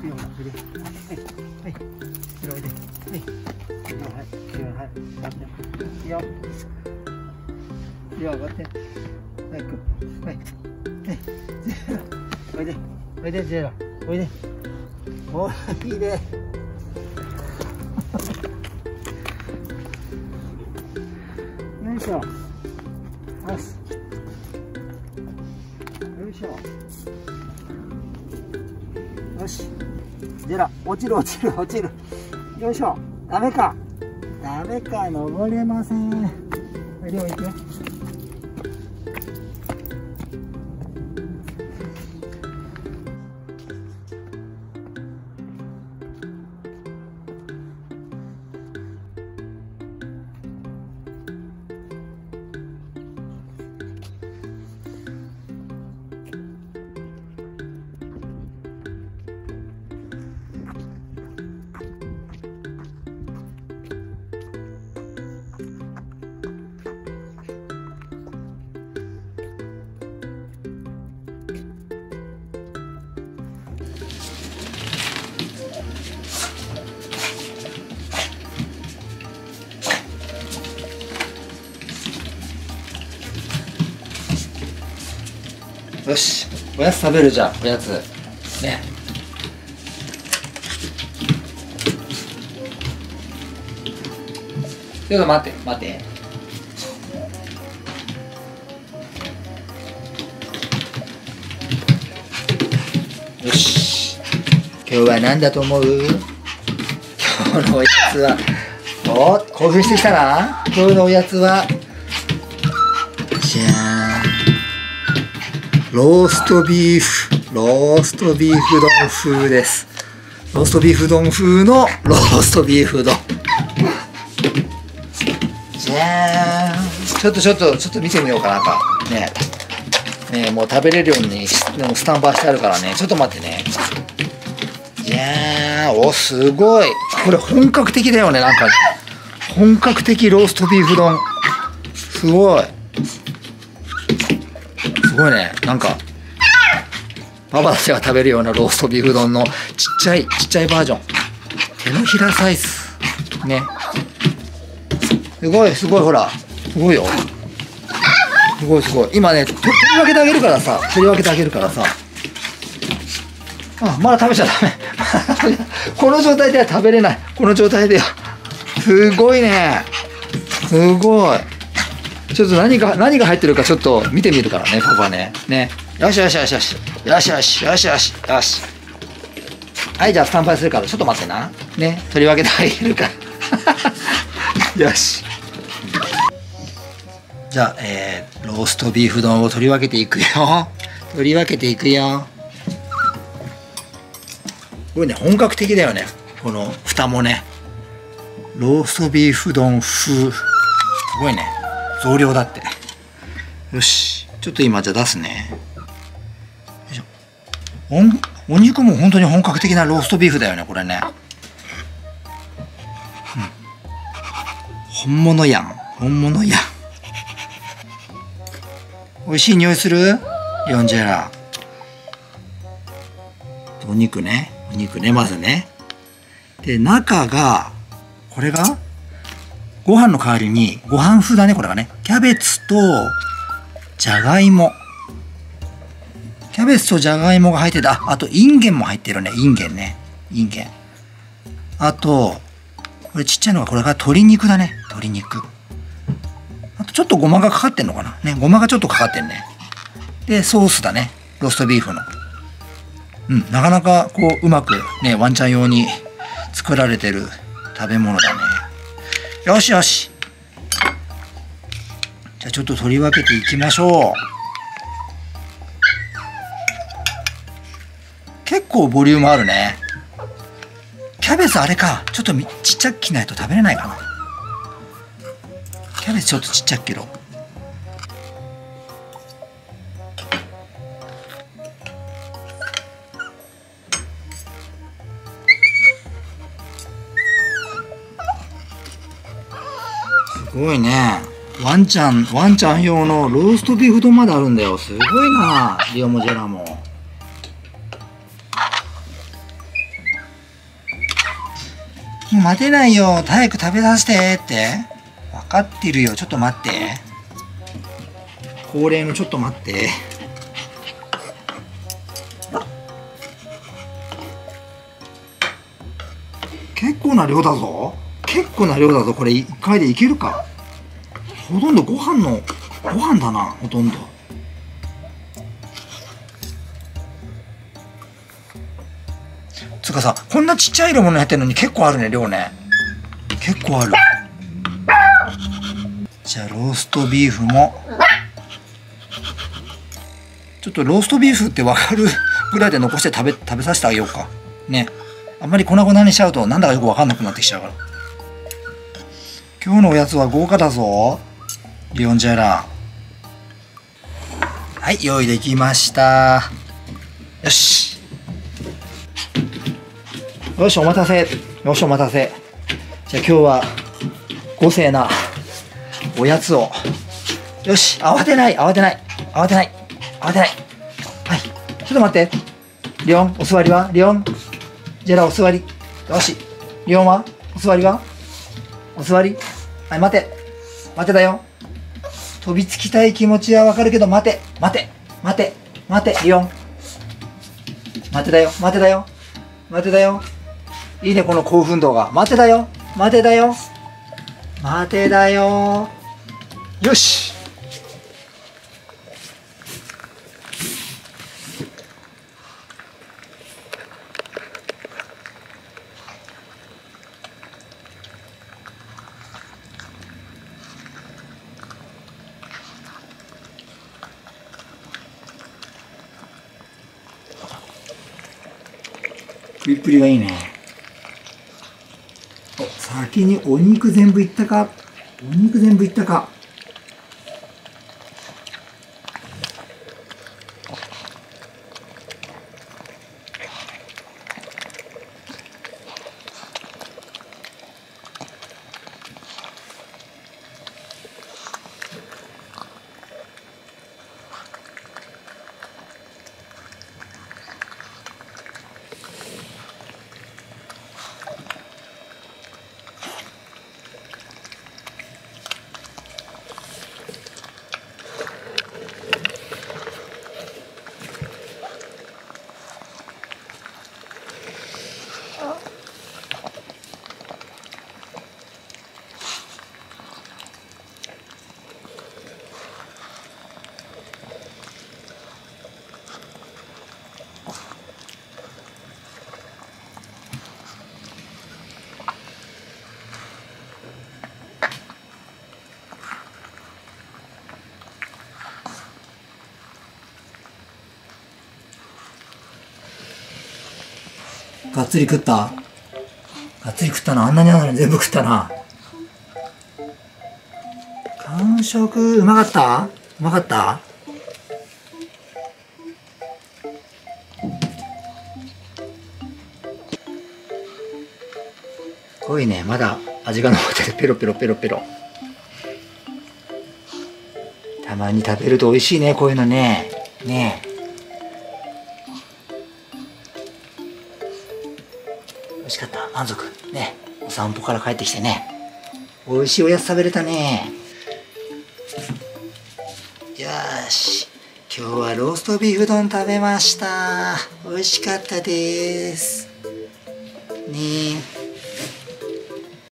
リオほら、おいで。はい。リオおいで。はい。リオ、はい。リオ、はい。上がって。リオ。リオ上がって。はい、行く。はい。はい。おいで。おいで、ジェラ。おいで。おい、いいね。よいしょ。よし。よいしょ。よし。ジェラ、落ちる落ちる落ちる。よいしょ。ダメか。ダメか、登れません。リオ行くよ。よし、おやつ食べるじゃん、おやつね。ちょっと待って待って。よし、今日は何だと思う？今日のおやつは、お、興奮してきたな。今日のおやつはじゃーん、ローストビーフ丼風です。ローストビーフ丼風のローストビーフ丼。じゃーん。ちょっと見てみようかなか。ねえ、もう食べれるようにもうスタンバイしてあるからね。ちょっと待ってね。じゃーん。お、すごい。これ本格的だよね、なんか。本格的ローストビーフ丼。すごい。すごいね、なんかパパたちが食べるようなローストビーフ丼のちっちゃいバージョン、手のひらサイズね。すごいすごい、ほらすごいよ、すごいすごい。今ね、取り分けてあげるからさ、あ、まだ食べちゃダメこの状態では食べれない。この状態ではすごいね、すごい。ちょっと何が入ってるかちょっと見てみるからね、パパね。ね。よしよしよしよし。よしよしよしよしよし。はい、じゃあスタンバイするからちょっと待ってな。ね。取り分けてあげるから。よし。じゃあ、ローストビーフ丼を取り分けていくよ。取り分けていくよ。これね、本格的だよね。この蓋もね。ローストビーフ丼風。すごいね。増量だって。よし、ちょっと今じゃ出すね。よいしょ。お肉も本当に本格的なローストビーフだよね、これね。うん、本物やん、本物やん。美味しい匂いする？ヨンジェラ。お肉ね、まずね。で、中が、これがご飯の代わりに、ご飯風だね、これがね。キャベツと、じゃがいも。キャベツとじゃがいもが入ってて、あと、インゲンも入ってるね。インゲンね。インゲン。あと、これちっちゃいのが、これが鶏肉だね。鶏肉。あと、ちょっとごまがかかってんのかな。ね、ごまがちょっとかかってんね。で、ソースだね。ローストビーフの。うん、なかなか、こう、うまくね、ワンちゃん用に作られてる食べ物だね。よしよし。じゃあちょっと取り分けていきましょう。結構ボリュームあるね。キャベツあれか。ちょっとちっちゃく切ないと食べれないかな。キャベツちょっとちっちゃく切ろう。すごいね。ワンちゃん用のローストビーフ丼まであるんだよ。すごいな、リオもジェラも。 待てないよ。早く食べさせてって。分かってるよ。ちょっと待って。恒例のちょっと待って。結構な量だぞ。結構な量だぞ。これ1回でいけるか。ほとんどご飯だな。ほとんど。つうかさ、こんなちっちゃい入れ物やってるのに結構あるね、量ね。結構ある。じゃあローストビーフもちょっとローストビーフって分かるぐらいで残して食べさせてあげようかね。あんまり粉々にしちゃうとなんだかよく分かんなくなってきちゃうから。今日のおやつは豪華だぞ、リオンジェラ。はい、用意できました。よしよし、お待たせ。よし、お待たせ。じゃあ今日は豪勢なおやつを。よし、慌てない。はい、ちょっと待って。リオン、お座りは？リオン、ジェラお座り。よし。リオンは？お座りは？お座り。はい、待てだよ。飛びつきたい気持ちはわかるけど、待て、リオン。待てだよ。いいね、この興奮度が。待てだよ。よし。食いっぷりがいいね。お、先にお肉全部いったか。がっつり食ったな。あんなにあるのに全部食ったな。完食。うまかった。濃いね。まだ味が残ってる。ペロ。たまに食べると美味しいね、こういうのね。美味しかった。満足ね。お散歩から帰ってきてね、美味しいおやつ食べれたね。よし、今日はローストビーフ丼食べました。美味しかったですね。